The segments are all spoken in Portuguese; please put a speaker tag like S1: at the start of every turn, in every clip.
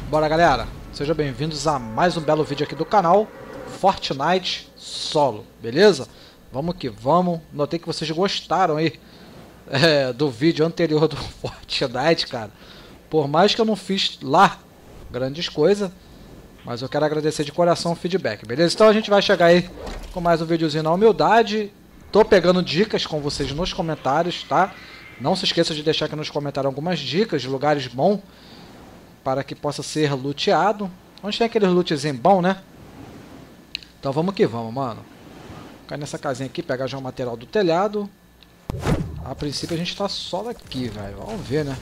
S1: Bora, galera, sejam bem-vindos a mais um belo vídeo aqui do canal Fortnite Solo, beleza? Vamos que vamos. Notei que vocês gostaram aí do vídeo anterior do Fortnite, cara. Por mais que eu não fiz lá grandes coisas, mas eu quero agradecer de coração o feedback, beleza? Então a gente vai chegar aí com mais um videozinho na humildade. Tô pegando dicas com vocês nos comentários, tá? Não se esqueça de deixar aqui nos comentários algumas dicas de lugares bons para que possa ser luteado. Onde tem aquele lootzinho bom, né? Então vamos que vamos, mano. Cair nessa casinha aqui, pegar já o material do telhado. A princípio a gente tá só aqui, velho. Vamos ver, né?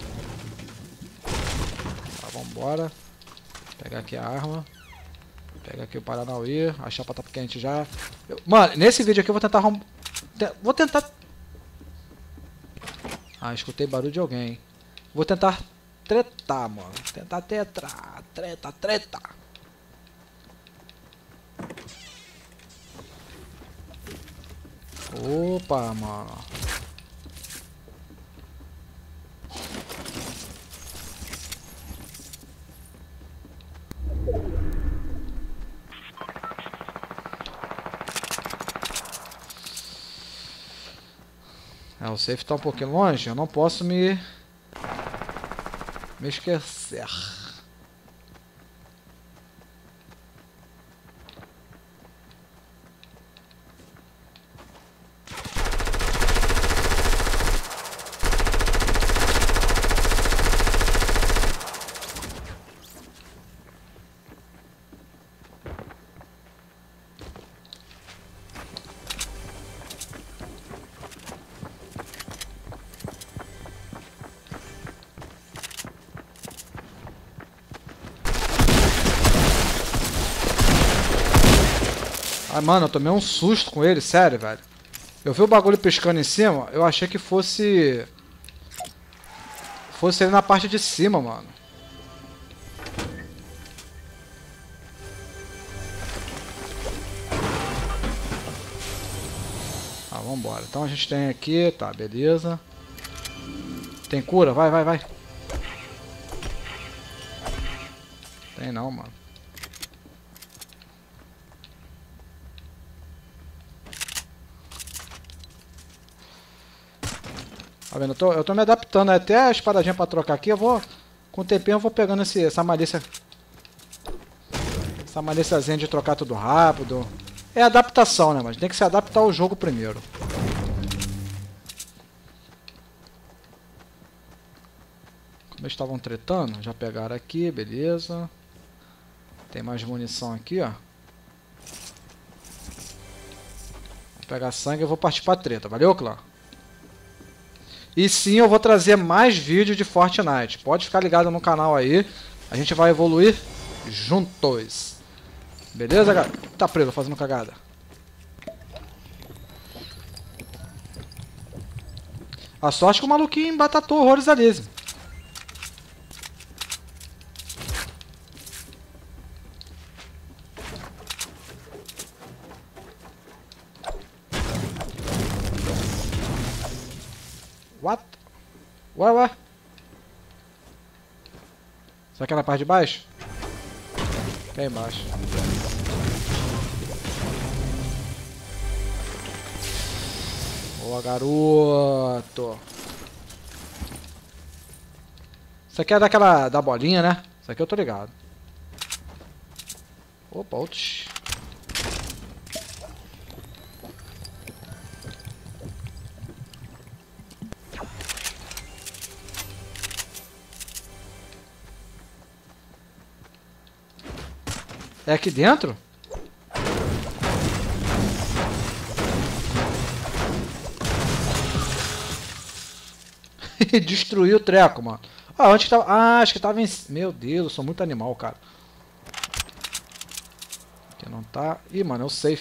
S1: Tá, vambora. Pegar aqui a arma. Pegar aqui o Paranauê. A chapa tá quente já. Mano, nesse vídeo aqui eu vou tentar Vou tentar... Ah, escutei barulho de alguém. Vou tentar tretar, mano. Tentar treta. Opa, mano. O safe tá um pouquinho longe. Eu não posso me esquecer. Ah, mano, eu tomei um susto com ele, sério, velho. Eu vi o bagulho piscando em cima, eu achei que fosse ele na parte de cima, mano. Ah, vambora. Então a gente tem aqui, tá, beleza. Tem cura? Vai. Tem não, mano. Tá vendo? Eu tô me adaptando até a espadadinha pra trocar aqui. Eu vou, com o tempinho eu vou pegando essa malícia. Essa malíciazinha de trocar tudo rápido. É adaptação, né? Mas tem que se adaptar ao jogo primeiro. Como eles estavam tretando, já pegaram aqui, beleza. Tem mais munição aqui, ó. Vou pegar sangue e vou partir pra treta. Valeu, clã? E sim, eu vou trazer mais vídeos de Fortnite. Pode ficar ligado no canal aí. A gente vai evoluir juntos. Beleza, galera? Tá preso fazendo cagada. A sorte que o maluquinho batatou horrores ali. What? Ué. Será que é na parte de baixo? Aqui é embaixo. Boa, garoto. Isso aqui é da bolinha, né? Isso aqui eu tô ligado. Opa, outros. É aqui dentro? Destruiu o treco, mano. Ah, onde que tava? Ah, acho que tava em... Meu Deus, eu sou muito animal, cara. Aqui não tá... Ih, mano, é o safe.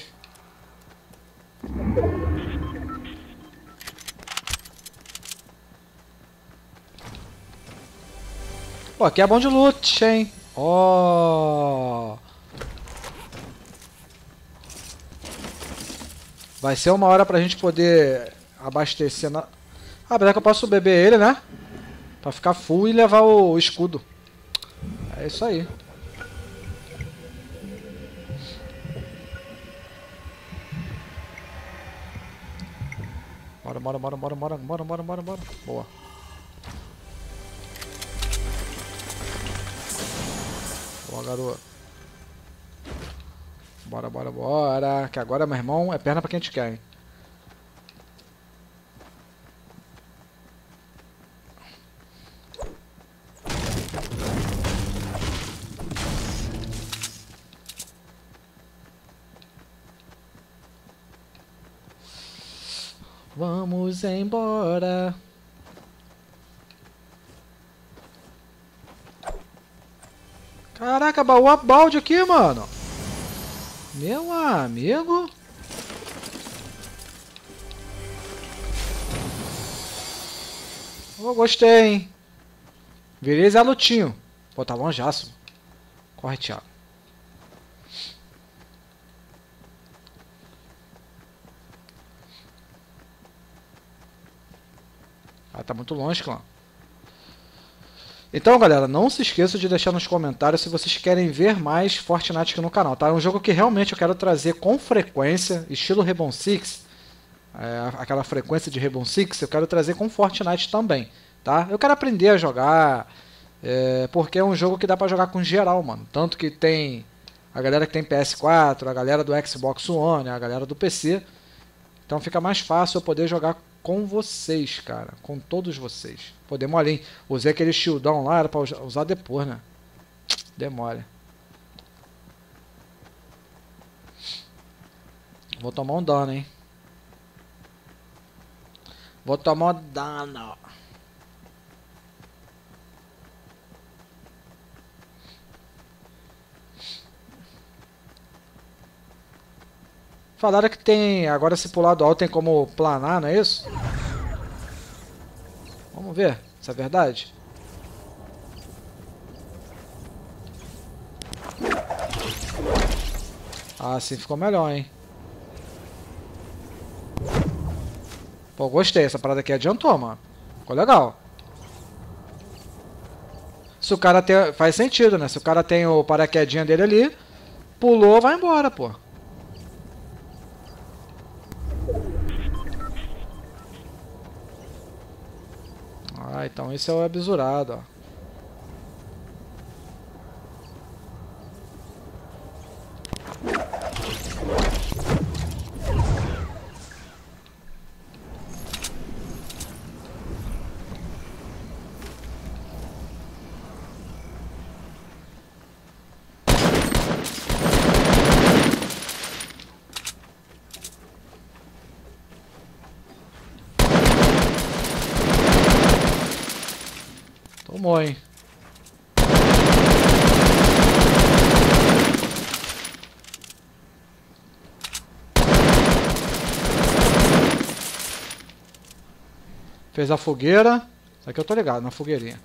S1: Pô, aqui é bom de loot, hein? Ó... Vai ser uma hora pra gente poder abastecer na... Ah, apesar que eu posso beber ele, né? Pra ficar full e levar o escudo. É isso aí. Bora, bora, bora, bora, bora, bora, bora, bora, bora. Boa. Boa, garoto. Bora, bora, bora. Que agora, meu irmão, é perna pra quem a gente quer, hein? Vamos embora. Caraca, baú a balde aqui, mano. Meu amigo. Oh, gostei, hein. Virei Zé Lutinho. Pô, tá longeaço. Corre, Thiago. Ah, tá muito longe, clã. Então, galera, não se esqueça de deixar nos comentários se vocês querem ver mais Fortnite aqui no canal, tá? É um jogo que realmente eu quero trazer com frequência, estilo Rainbow Six, aquela frequência de Rainbow Six, eu quero trazer com Fortnite também, tá? Eu quero aprender a jogar, porque é um jogo que dá pra jogar com geral, mano. Tanto que tem a galera que tem PS4, a galera do Xbox One, a galera do PC. Então fica mais fácil eu poder jogar com vocês, cara. Com todos vocês. Pô, deu mole, hein? Usei aquele shieldão lá, era pra usar depois, né? Demole. Vou tomar um dano, hein? Vou tomar um dano. Falaram que tem... Agora se pular do alto tem como planar, não é isso? Vamos ver se é verdade. Ah, assim ficou melhor, hein? Pô, gostei. Essa parada aqui adiantou, mano. Ficou legal. Se o cara tem... Faz sentido, né? Se o cara tem o paraquedinha dele ali, pulou, vai embora, pô. Ah, então esse é o absurado, ó. Tomou, hein? Fez a fogueira. Isso aqui eu tô ligado, na fogueirinha.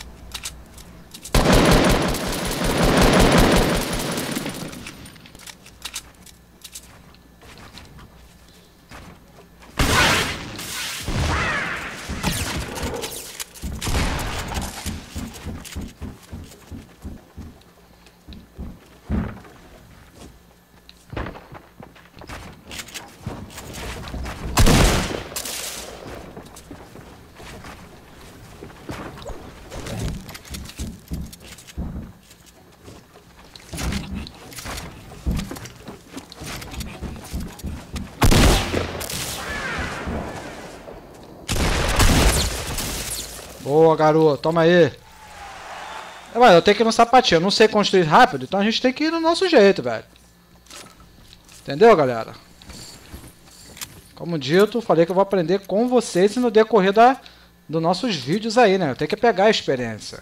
S1: Boa, garoto. Toma aí. Eu tenho que ir no sapatinho. Eu não sei construir rápido, então a gente tem que ir no nosso jeito, velho. Entendeu, galera? Como dito, falei que eu vou aprender com vocês no decorrer dos nossos vídeos aí, né? Eu tenho que pegar a experiência.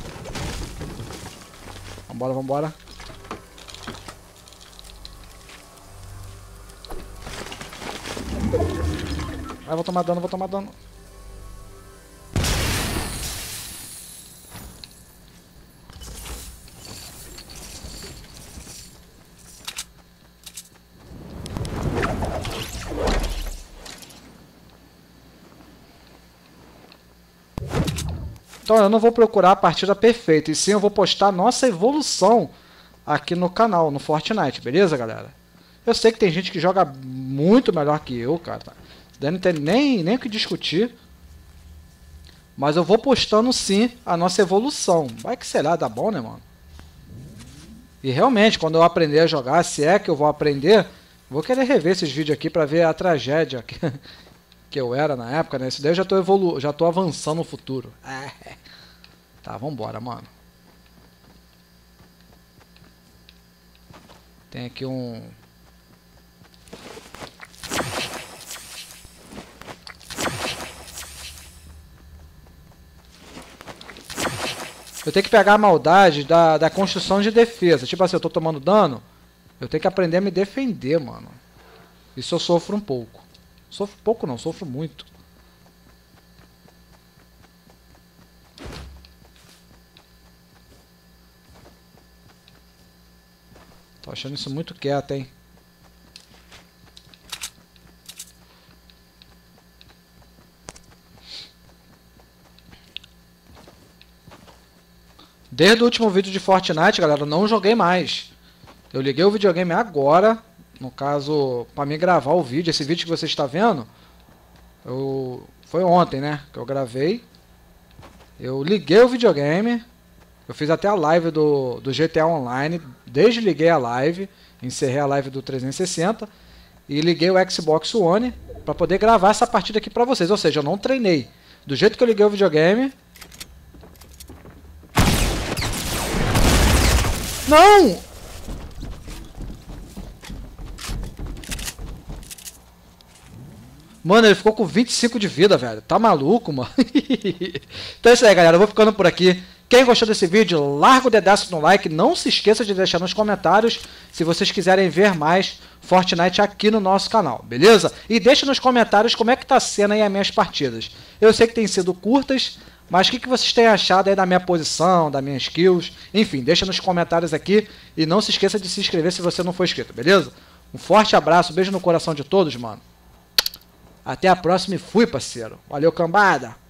S1: Vambora, vambora. Vai, vou tomar dano, vou tomar dano. Então eu não vou procurar a partida perfeita, e sim eu vou postar nossa evolução aqui no canal, no Fortnite, beleza, galera? Eu sei que tem gente que joga muito melhor que eu, cara. Daí não tem nem o que discutir. Mas eu vou postando sim a nossa evolução. Vai que será, dá bom, né, mano? E realmente, quando eu aprender a jogar, se é que eu vou aprender, vou querer rever esses vídeos aqui pra ver a tragédia que eu era na época, né? Isso daí eu já tô avançando no futuro. Tá, vambora, mano. Tem aqui um... Eu tenho que pegar a maldade da construção de defesa. Tipo assim, eu tô tomando dano, eu tenho que aprender a me defender, mano. Isso eu sofro um pouco. Sofro pouco não, sofro muito. Tô achando isso muito quieto, hein. Desde o último vídeo de Fortnite, galera, eu não joguei mais. Eu liguei o videogame agora, no caso, para me gravar o vídeo. Esse vídeo que você está vendo, foi ontem, né, que eu gravei. Eu liguei o videogame, eu fiz até a live do GTA Online, desliguei a live, encerrei a live do 360 e liguei o Xbox One para poder gravar essa partida aqui para vocês. Ou seja, eu não treinei. Do jeito que eu liguei o videogame... Não! Mano, ele ficou com 25 de vida, velho. Tá maluco, mano? Então é isso aí, galera. Eu vou ficando por aqui. Quem gostou desse vídeo, larga o dedaço no like. Não se esqueça de deixar nos comentários se vocês quiserem ver mais Fortnite aqui no nosso canal, beleza? E deixa nos comentários como é que tá sendo aí as minhas partidas. Eu sei que tem sido curtas, mas o que vocês têm achado aí da minha posição, das minhas kills? Enfim, deixa nos comentários aqui. E não se esqueça de se inscrever se você não for inscrito, beleza? Um forte abraço, beijo no coração de todos, mano. Até a próxima e fui, parceiro. Valeu, cambada!